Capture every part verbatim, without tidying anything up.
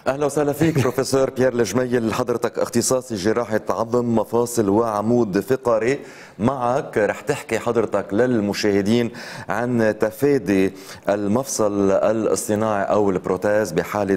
اهلا وسهلا فيك بروفيسور بيير الجميل. حضرتك اختصاصي جراحه عظم مفاصل وعمود فقري. معك رح تحكي حضرتك للمشاهدين عن تفادي المفصل الاصطناعي او البروتاز بحاله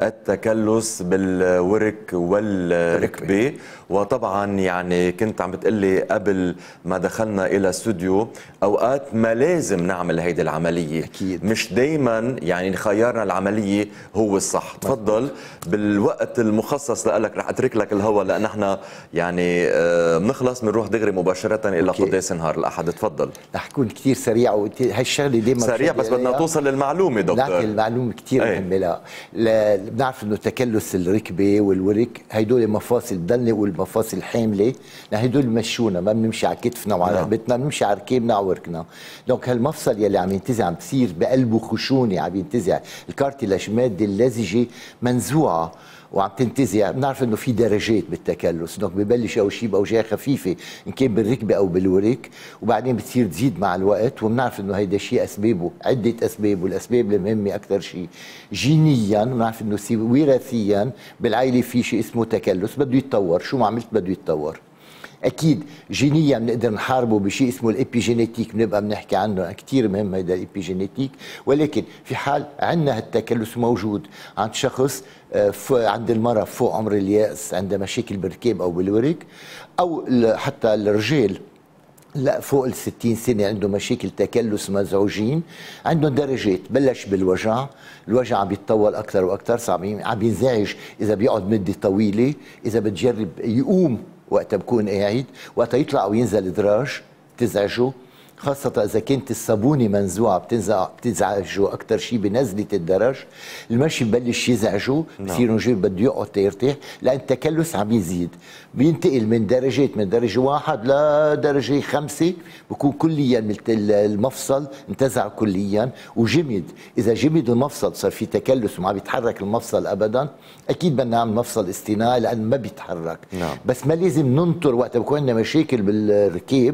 التكلس بالورك والركبه. وطبعا يعني كنت عم بتقلي قبل ما دخلنا الى استوديو اوقات ما لازم نعمل هيدي العمليه، أكيد. مش دائما يعني خيارنا العمليه هو الصح. تفضل بالوقت المخصص لك، رح اترك لك الهواء لان احنا يعني بنخلص بنروح دغري مباشره الى قداس نهار الاحد. تفضل. رح كون كثير سريع، وهالشغله دائما سريع بس بدنا توصل للمعلومه دكتور. لكن المعلومه كثير مهمه. لا, لا بنعرف انه تكلس الركبه والورك هدول مفاصل، بضلني اقول مفاصل حامله، لان هدول بمشونا، ما بنمشي على كتفنا وعلى رقبتنا، بنمشي على ركبنا ووركنا. دونك هالمفصل يلي عم ينتزع عم بصير بقلبه خشونه، عم ينتزع الكارتيلاج، ماده اللزجه منزوعه وعم تنتزع. بنعرف انه في درجات بالتكلس، دونك ببلش اول شيء باوجاع خفيفه ان كان بالركبه او بالورك، وبعدين بتصير تزيد مع الوقت. وبنعرف انه هيدا الشيء اسبابه عده اسباب، والاسباب المهمه اكثر شيء جينيا. بنعرف انه وراثيا بالعائله في شيء اسمه تكلس بده يتطور، شو ما عملت بده يتطور. اكيد جينيا بنقدر نحاربه بشيء اسمه الابيجينيتيك، بنبقى بنحكي عنه كثير مهم هذا الابيجينيتيك. ولكن في حال عندنا هالتكلس موجود عند شخص عند المرأة فوق عمر اليأس، عندها مشاكل بالركاب او بالورك، او حتى الرجال لا فوق ال ستين سنه عنده مشاكل تكلس مزعوجين، عندهم درجات. بلش بالوجع، الوجع عم يتطول اكثر واكثر، صعب عم ينزعج اذا بيقعد مده طويله، اذا بتجرب يقوم وقتها بكون قاعد، وقتها يطلع او ينزل دراج بتزعجه، خاصة إذا كانت الصابونة منزوعة بتنزع بتزعجه أكثر شيء بنزلة الدرج. المشي ببلش يزعجه، بصير رجل بده يقعد يرتاح، لأن التكلس عم يزيد، بينتقل من درجات من درجة واحد لدرجة خمسة، بكون كليا المفصل انتزع كليا وجمد. إذا جمد المفصل صار في تكلس وما بيتحرك المفصل أبدا، أكيد بدنا نعمل مفصل اصطناعي لأن ما بيتحرك. نعم. بس ما لازم ننطر وقت بكون عندنا مشاكل بالركاب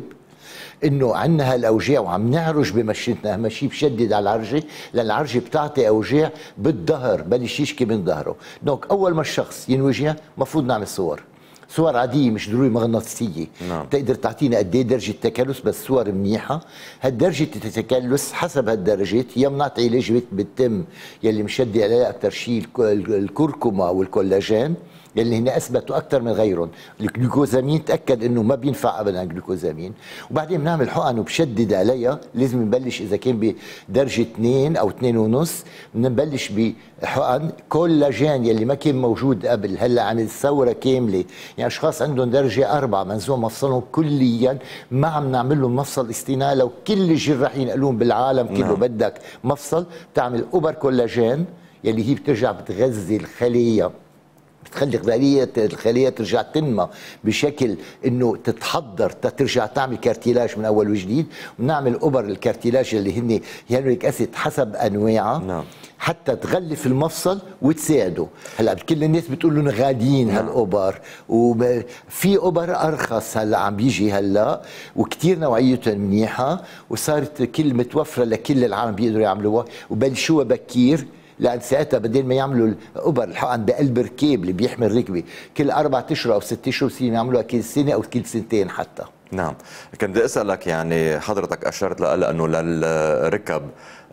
انه عندنا هالاوجاع وعم نعرج بمشيتنا، اهم شيء بشدد على العرجه، لان العرجه بتعطي اوجاع بالظهر، بلش يشكي من ظهره. دونك اول ما الشخص ينوجع مفروض نعمل صور، صور عاديه مش ضروري مغناطيسيه. نعم. تقدر تعطينا قد ايه درجه تكلس، بس صور منيحه. هالدرجه التكلس حسب هالدرجات يا بنعطي علاج بالتم يلي مشدي عليها اكثر شيء الكركما والكولاجين يلي هن اثبتوا اكثر من غيرهم. الجلوكوزامين تاكد انه ما بينفع ابدا الجلوكوزامين. وبعدين بنعمل حقن وبشدد عليها، لازم نبلش اذا كان بدرجه اثنين او اثنين ونص، بنبلش بحقن كولاجين يلي ما كان موجود قبل، هلا عمل ثوره كامله. يعني اشخاص عندهم درجه أربعة منزوع مفصلهم كليا، ما عم نعمل لهم مفصل اصطناعي. لو كل الجراحين قالوا بالعالم كله نعم. بدك مفصل، تعمل اوبر كولاجين يلي هي بترجع بتغذي الخليه، بتخلي خلية الخلية ترجع تنمى بشكل انه تتحضر ترجع تعمل كارتيلاج من اول وجديد. ونعمل اوبر الكارتيلاج اللي هن هيالوريك اسيد حسب انواعها نعم. حتى تغلف المفصل وتساعده. هلا كل الناس بتقول لهم غاليين نعم. هالاوبر، وفي اوبر ارخص هلا عم بيجي هلا وكثير نوعيتهم منيحه، وصارت كل متوفره لكل العالم بيقدروا يعملوها، وبلشوها بكير. لأن ساعتها بدل ما يعملوا الأوبر الحقن بقلب ركاب اللي بيحمل ركبة كل أربعة أشهر أو ست أشهر، يصيروا يعملوها كل سنة أو كل سنتين حتى. نعم. كنت بدي أسألك، يعني حضرتك أشرت لأنه للركب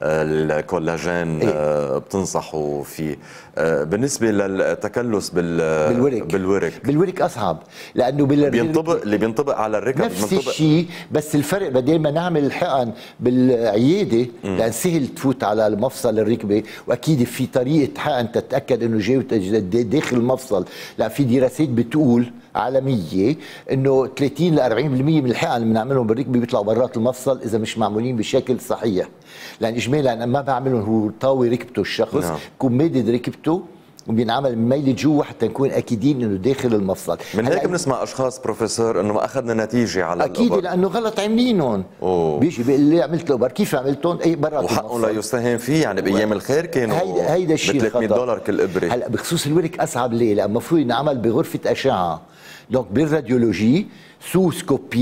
الكولاجين إيه؟ بتنصحوا فيه. بالنسبة للتكلس بال... بالورك بالورك بالورك أصعب، لأنه بال... بينطبق اللي بينطبق على الركب نفس الشيء، بس الفرق بدل ما نعمل الحقن بالعيادة لأن سهل تفوت على المفصل الركبة، وأكيد في طريقة حقن تتأكد إنه جاي داخل المفصل. لا في دراسات بتقول عالميه انه ثلاثين ل أربعين بالمئة من الحقن اللي بنعملهم بالركبه بيطلعوا برات المفصل اذا مش معمولين بشكل صحيح. لان اجمالا انا ما بعملهم هو طاوي ركبته الشخص نعم. بكون مادد ركبته وبينعمل ميل جوا حتى نكون اكيدين انه داخل المفصل. من هيك بنسمع اشخاص بروفيسور انه ما اخذنا نتيجه على اكيد الأوبر. لانه غلط عاملينهم. بيجي بيقول لي عملت الاوبر، كيف عملتهم؟ اي برات وحقهم لا يستهان فيه، يعني بايام الخير كانوا هيدا هيدا الشيء ب ثلاثمئة دولار كل ابره. هلا بخصوص الورك اصعب ليه؟ لان المفروض ينعمل بغرفه اشعه، دونك بالراديولوجي سوسكوبي تحت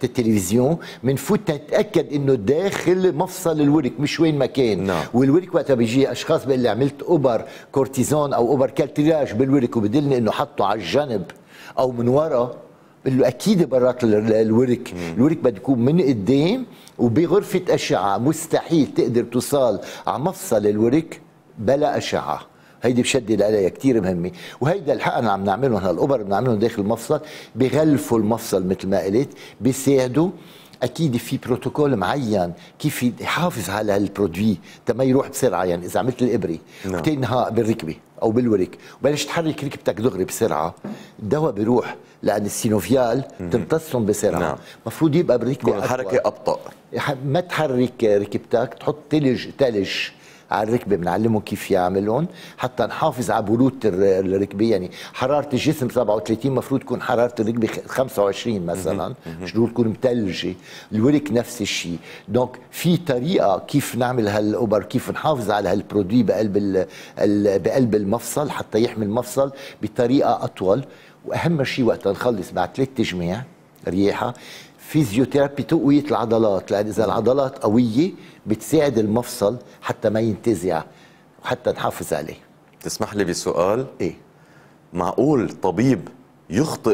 تحت التلفزيون بنفوت نتاكد انه داخل مفصل الورك مش وين ما كان. نعم. والورك وقتها بيجي اشخاص بيقول لي عملت اوبر كورتيزون او اوبر كالتراج بالورك وبدلني انه حطه على الجنب او من ورا، بقول له اكيد برات الورك. مم. الورك بده يكون من قدام وبغرفه اشعه، مستحيل تقدر توصل على مفصل الورك بلا اشعه. هيدي بشدد عليها كثير مهمه، وهيدا الحقنا عم نعملهم هالاوبر بنعملهم داخل المفصل، بغلفوا المفصل مثل ما قلت، بيساعدوا. اكيد في بروتوكول معين كيف يحافظ على البرودوي تما يروح بسرعه. يعني اذا عملت الابره وتنهى بالركبه او بالورك وبلش تحرك ركبتك دغري بسرعه، الدواء بيروح لان السينوفيال تمتصهم بسرعه. نعم. المفروض يبقى بالركبه الحركه ابطا، ما تحرك ركبتك، تحط ثلج ثلج على الركبه، بنعلمهم كيف يعملون حتى نحافظ على برودة الركبه. يعني حراره الجسم سبعة وثلاثين المفروض تكون حراره الركبه خمسة وعشرين مثلا، مش ضروري تكون مثلجه. الورك نفس الشيء. دونك في طريقه كيف نعمل هالاوبر، كيف نحافظ على هالبرودوي بقلب بقلب المفصل حتى يحمي المفصل بطريقه اطول. واهم شيء وقت نخلص بعد ثلاث تجميع رياحه فيزيوثيرابي تقويه العضلات، لان اذا العضلات قويه بتساعد المفصل حتى ما ينتزع وحتى نحافظ عليه. تسمح لي بسؤال؟ ايه؟ معقول طبيب يخطئ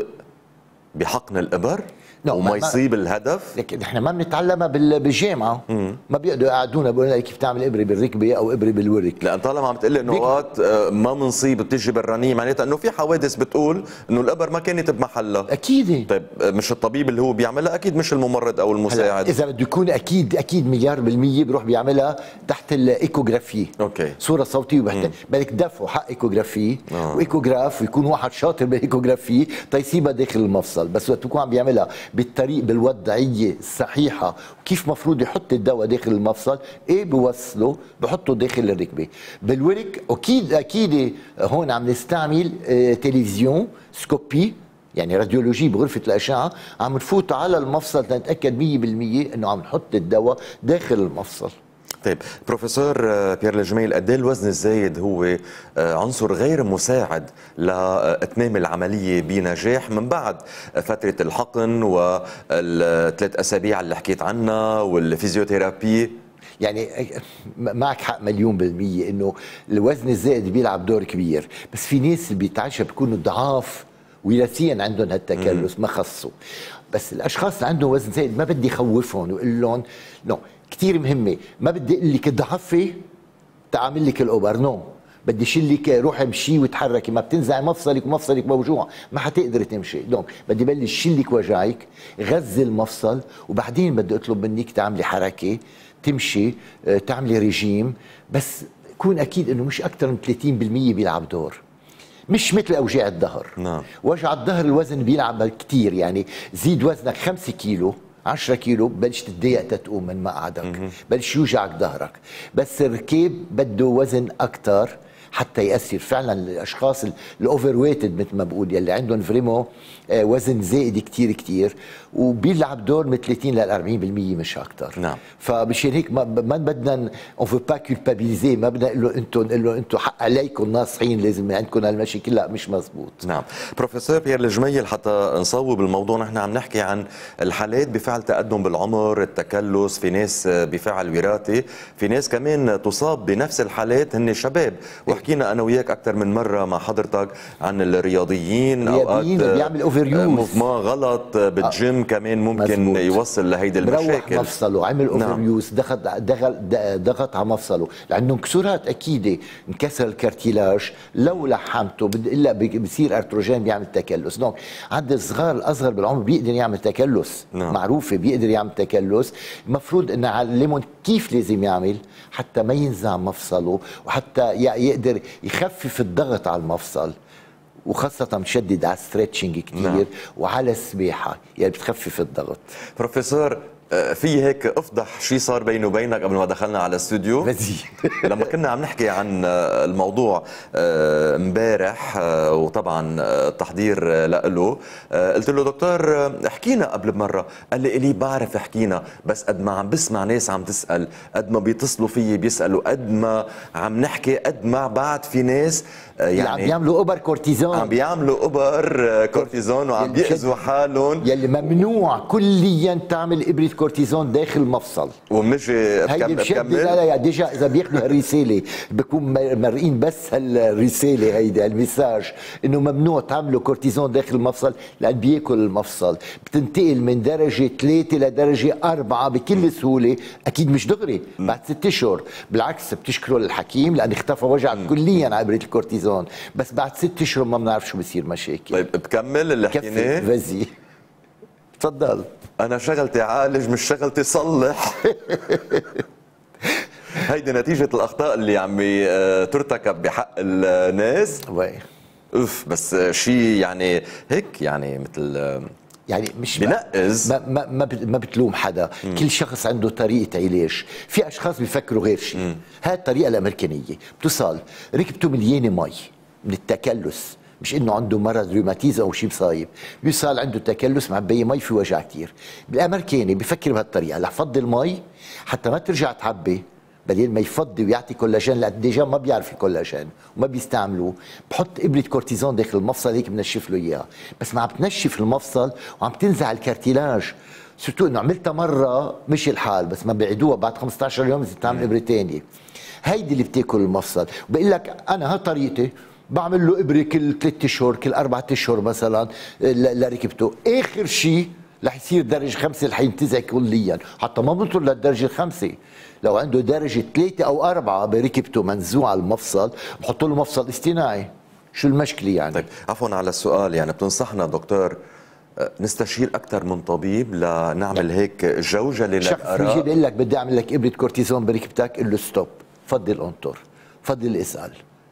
بحقن الابر وما يصيب الهدف؟ لكن احنا ما بنتعلمها بالجامعه. مم. ما بيقعدوا يقعدونا بيقولوا لنا كيف تعمل ابره بالركبه او ابره بالورك. لان طالما عم تقول لي انه اوقات ما بنصيب بتجي بالرنين، معناتها انه في حوادث بتقول انه الابر ما كانت بمحلها. اكيد. طيب مش الطبيب اللي هو بيعملها، اكيد مش الممرض او المساعد. اذا بده يكون اكيد اكيد مليار بالمية بروح بيعملها تحت الايكوغرافي. اوكي. صوره صوتيه وبحتاج بدك دفعوا حق ايكوغرافي آه. وايكوغراف، ويكون واحد شاطر بالايكوغرافي تيسيبها داخل المفصل. بس وقت يكون عم بيعملها بالطريق بالوضعيه الصحيحه وكيف مفروض يحط الدواء داخل المفصل، ايه بوصله بحطه داخل الركبه. بالورك اكيد اكيد هون عم نستعمل اه تلفزيون سكوبي، يعني راديولوجي بغرفه الاشعه، عم نفوت على المفصل لنتاكد مية بالمية انه عم نحط الدواء داخل المفصل. طيب بروفيسور بيير الجميل، قد ايه الوزن الزايد هو عنصر غير مساعد لاتمام العمليه بنجاح من بعد فتره الحقن والثلاث اسابيع اللي حكيت عنها والفيزيوثيرابي؟ يعني معك حق مليون بالمية انه الوزن الزائد بيلعب دور كبير، بس في ناس اللي بيتعشى بيكونوا ضعاف وراثيا عندهم هالتكلس ما خصوا. بس الاشخاص اللي عندهم وزن زائد ما بدي خوفهم واقول لهم نو، كثير مهمه، ما بدي اقول لك ضعفي تعمل لك الاوبر، نو، بدي شيل لك روحي امشي وتحركي، ما بتنزعي مفصلك ومفصلك موجوع ما حتقدري تمشي. دونك بدي بلش شيل لك وجعك، غذي المفصل، وبعدين بدي اطلب منك تعملي حركه، تمشي، تعملي ريجيم، بس كون اكيد انه مش اكثر من ثلاثين بالمية بيلعب دور. مش مثل اوجاع الظهر. نعم. وجع الظهر الوزن بيلعب كثير، يعني زيد وزنك خمسة كيلو عشرة كيلو بلش تتضايق تتقوم من مقعدك، بلش يوجعك ظهرك. بس الركاب بده وزن اكثر حتى ياثر. فعلا الاشخاص الاوفر ويتد مثل ما بقول يلي عندهم فريمو وزن زائد كثير كثير وبيلعب دور من ثلاثين ل أربعين بالمية مش اكثر. نعم. فمشان هيك ما, ما بدنا اون فو با كولبابيليزي، ما بدنا نقول له انتم نقول له انتم حق عليكم ناصحين لازم عندكم هالمشاكل، لا مش مزبوط. نعم. بروفيسور بيير الجميل، حتى نصوب الموضوع نحن عم نحكي عن الحالات بفعل تقدم بالعمر، التكلس، في ناس بفعل وراثي، في ناس كمان تصاب بنفس الحالات هن شباب، وحكينا انا وياك اكثر من مره مع حضرتك عن الرياضيين، اوقات بيعمل اوفر يوز موفمون غلط بالجيم كمان ممكن مزبوط. يوصل لهيدي المشاكل. بروح مفصله، عمل اوفر نعم. يوز، ضغط ضغط على مفصله، لانه انكسارات اكيده، انكسر الكارتيلاج، لو لحمته الا بصير ارتروجين بيعمل تكلس. دونك عند الصغار الاصغر بالعمر بيقدر يعمل تكلس نعم. معروفه بيقدر يعمل تكلس، المفروض ان نعلمهم كيف لازم يعمل حتى ما ينزع مفصله وحتى يقدر يخفف الضغط على المفصل، وخاصة مشدد على الستريتشنج كثير نعم. وعلى السباحة يعني بتخفف الضغط. بروفيسور، في هيك افضح شيء صار بيني وبينك قبل ما دخلنا على الاستوديو. بزي لما كنا عم نحكي عن الموضوع امبارح وطبعا التحضير له، قلت له دكتور احكينا قبل بمره، قال لي الي بعرف احكينا بس قد ما عم بسمع ناس عم تسال، قد ما بيتصلوا فيي بيسالوا، قد ما عم نحكي، قد ما بعد في ناس يعني عم بيعملوا اوبر كورتيزون، عم بيعملوا اوبر كورتيزون وعم بيأذوا حالهم، يلي ممنوع كليا تعمل ابره كورتيزون داخل المفصل. ومنجي بكمل لا لا ديجا اذا بياخذوا هالرساله بكون مرقين بس هالرساله هيدي المساج انه ممنوع تعملوا كورتيزون داخل المفصل لان بياكل المفصل، بتنتقل من درجه ثلاثه لدرجه اربعه بكل سهوله، اكيد مش دغري بعد ست اشهر، بالعكس بتشكروا الحكيم لان اختفى وجعك كليا على ابره الكورتيزون، بس بعد ست اشهر ما بنعرف شو بصير مشاكل. طيب بكمل اللي حكيناه. فزي تفضل. انا شغلتي عالج مش شغلتي صلح. هيدي نتيجة الأخطاء اللي عم ترتكب بحق الناس. وي اوف بس شيء يعني هيك يعني مثل يعني مش بنقز. ما ما ما, ما بتلوم حدا، مم. كل شخص عنده طريقة علاج، في أشخاص بيفكروا غير شيء. هاي الطريقة الأمريكانية بتصل ركبته مليانة مي من التكلس، مش انه عنده مرض روماتيزم او شيء مصايب، بيصير عنده تكلس معبيه مي في وجع كثير. بالامريكاني بفكر بهالطريقه، رح فضي المي حتى ما ترجع تعبي، بدل ما يفضي ويعطي كولاجين لان ديجا ما بيعرف الكولاجين وما بيستعملوه، بحط ابره كورتيزون داخل المفصل هيك بنشف له اياها، بس ما عم بتنشف المفصل وعم تنزع الكارتيلاج، سورتو انه عملتها مره مشي الحال، بس ما بيعيدوها بعد خمسة عشر يوم اذا تعمل ابره ثانيه. هيدي اللي بتاكل المفصل، وبقول لك انا ها طريقتي، بعمل له ابره كل ثلاث اشهر كل اربع اشهر مثلا لركبته، اخر شيء رح يصير درجه خمسه رح ينتزع كليا، حتى ما بنطر للدرجه الخمسه، لو عنده درجه ثلاثه او اربعه بركبته منزوع المفصل بحط له مفصل اصطناعي، شو المشكله يعني؟ طيب عفوا على السؤال، يعني بتنصحنا دكتور نستشير اكثر من طبيب لنعمل هيك جوجله للاراء؟ شخص بيجي بيقول لك بدي اعمل لك ابره كورتيزون بركبتك، قل له ستوب، فضل انطر، فضل اسال.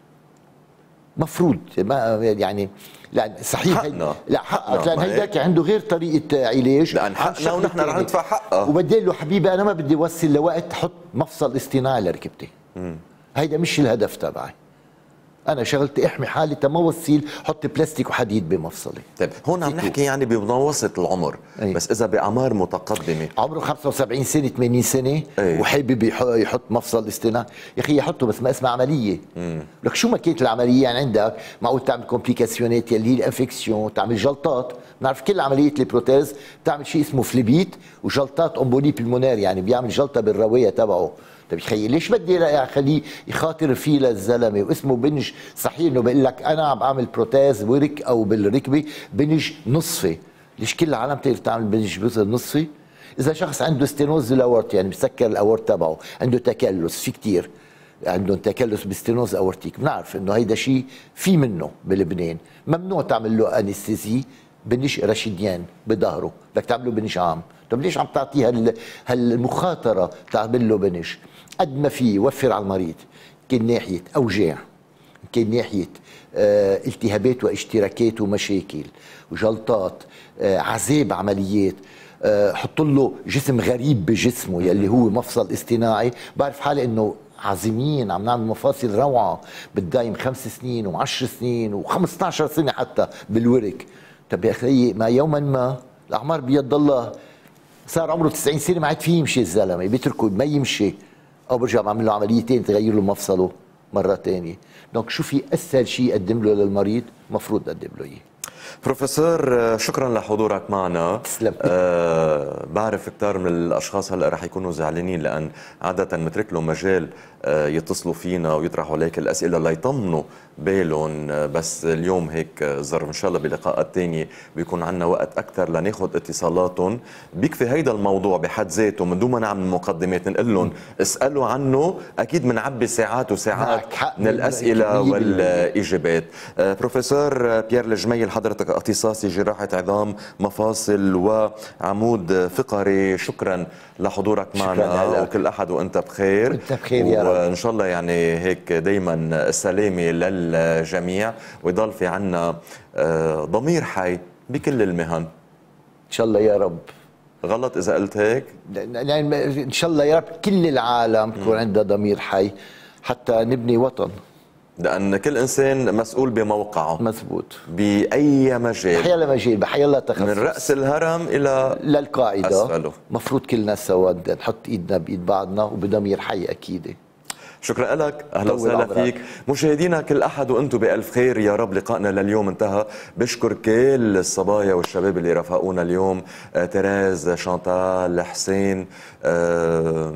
مفروض ما يعني لا صحيح حقنا. لا حقك لان هيداك عنده غير طريقه علاج، لان حقنا ونحن رح ندفع حقه. وبدي له حبيبي انا ما بدي اوصل لوقت حط مفصل اصطناعي لركبتي، هيدا مش الهدف تبعي، انا شغلتي احمي حالي تما وصيل حط بلاستيك وحديد بمفصلي. طيب هون عم نحكي يعني بمتوسط العمر، أي. بس اذا باعمار متقدمه عمره خمسة وسبعين سنه ثمانين سنه أي. وحابب يحط مفصل اصطناعي، يا اخي يحطه بس ما اسمها عمليه. مم. لك شو ما كانت العمليه يعني عندك معقول تعمل كومبليكاسيونات يلي هي الانفكسيون، تعمل جلطات، بنعرف كل عمليه البروتيز بتعمل شيء اسمه فليبيت وجلطات امبولي بالمونير، يعني بيعمل جلطه بالروايه تبعه. طيب تخيل ليش بدي اخليه يخاطر فيه للزلمه واسمه بنج؟ صحيح انه بقول لك انا عم بعمل بروتيز ورك او بالركبه بنج نصفي، ليش كل العالم تقدر تعمل بنج نصفي؟ اذا شخص عنده ستينوز الاورت يعني بسكر الاورت تبعه، عنده تكلس، في كثير عندهم تكلس بستينوز اورتيك، بنعرف انه هيدا شيء في منه بلبنان، ممنوع تعمل له انستيزي بنج رشيديان بظهره، بدك تعمله بنج عام. طب ليش عم تعطيه هالمخاطره تعمل له بنج؟ قد ما في وفر على المريض، كان ناحيه اوجاع، كان ناحيه آه التهابات واشتراكات ومشاكل وجلطات، آه عذاب عمليات، آه حط له جسم غريب بجسمه يلي هو مفصل اصطناعي، بعرف حالي انه عازمين عم نعمل مفاصل روعه بتدايم خمس سنين وعشر سنين وخمسة عشر سنه حتى بالورك. طب يا اخي ما يوما ما الاعمار بيد الله، صار عمره تسعين سنه ما عاد فيه يمشي الزلمه، بيتركه ما يمشي او برجع بعمل له عمليتين تغير له مفصله مره ثانيه. دونك شو في اسهل شيء اقدم له للمريض مفروض اقدم له اياه. بروفيسور شكرا لحضورك معنا. تسلم. أه بعرف كثير من الاشخاص هلا رح يكونوا زعلانين لان عاده مترك لهم مجال أه يتصلوا فينا ويطرحوا عليك الاسئله ليطمنوا بالهم، بس اليوم هيك ظرف ان شاء الله بلقاءات ثانيه بيكون عندنا وقت اكثر لناخذ اتصالاتهم. بيكفي هيدا الموضوع بحد ذاته من دون ما نعمل مقدمات نقول لهم اسالوا عنه، اكيد بنعبي ساعات وساعات من الاسئله والاجابات. أه بروفيسور بيير الجميل حضرتك اختصاصي جراحة عظام مفاصل وعمود فقري، شكرا لحضورك معنا وكل أحد وأنت بخير. وأنت بخير يا رب. وإن شاء الله يعني هيك دايما السلامة للجميع ويضل في عنا ضمير حي بكل المهن. إن شاء الله يا رب. غلط اذا قلت هيك؟ يعني ان شاء الله يا رب كل العالم تكون عندها ضمير حي حتى نبني وطن، لأن كل إنسان مسؤول بموقعه. مزبوط. بأي مجال، بحيالله مجال، بحيالله تخصص، من رأس الهرم إلى للقاعدة أسفله. مفروض كلنا سوا نحط إيدنا بإيد بعضنا وبضمير حي أكيد. شكرا لك، أهلا وسهلا فيك. مشاهدينا كل أحد وأنتم بألف خير يا رب. لقائنا لليوم انتهى. بشكر كل الصبايا والشباب اللي رافقونا اليوم، آه تيريز، شانتال، حسين، آه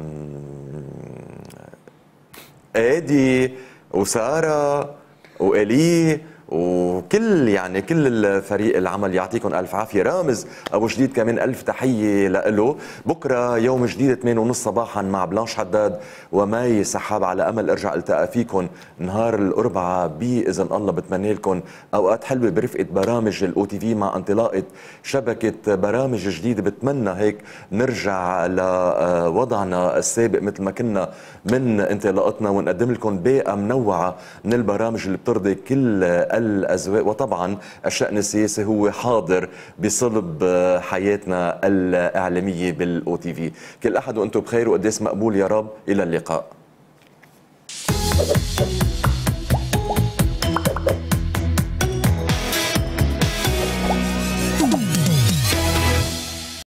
آدي وسارة وإلي وكل يعني كل الفريق العمل، يعطيكم الف عافيه. رامز ابو جديد كمان الف تحيه له. بكره يوم جديد ثمانية ونص صباحا مع بلانش حداد وماي سحاب، على امل ارجع التقى فيكم نهار الاربعاء باذن الله. بتمنى لكم اوقات حلوه برفقه برامج الاو تي في مع انطلاقه شبكه برامج جديده. بتمنى هيك نرجع لوضعنا السابق مثل ما كنا من انطلاقتنا، ونقدم لكم باقه منوعه من البرامج اللي بترضي كل الأذواق. وطبعا الشأن السياسي هو حاضر بصلب حياتنا الإعلامية بالأو تي في. كل أحد وأنتم بخير وقديس مقبول يا رب. إلى اللقاء.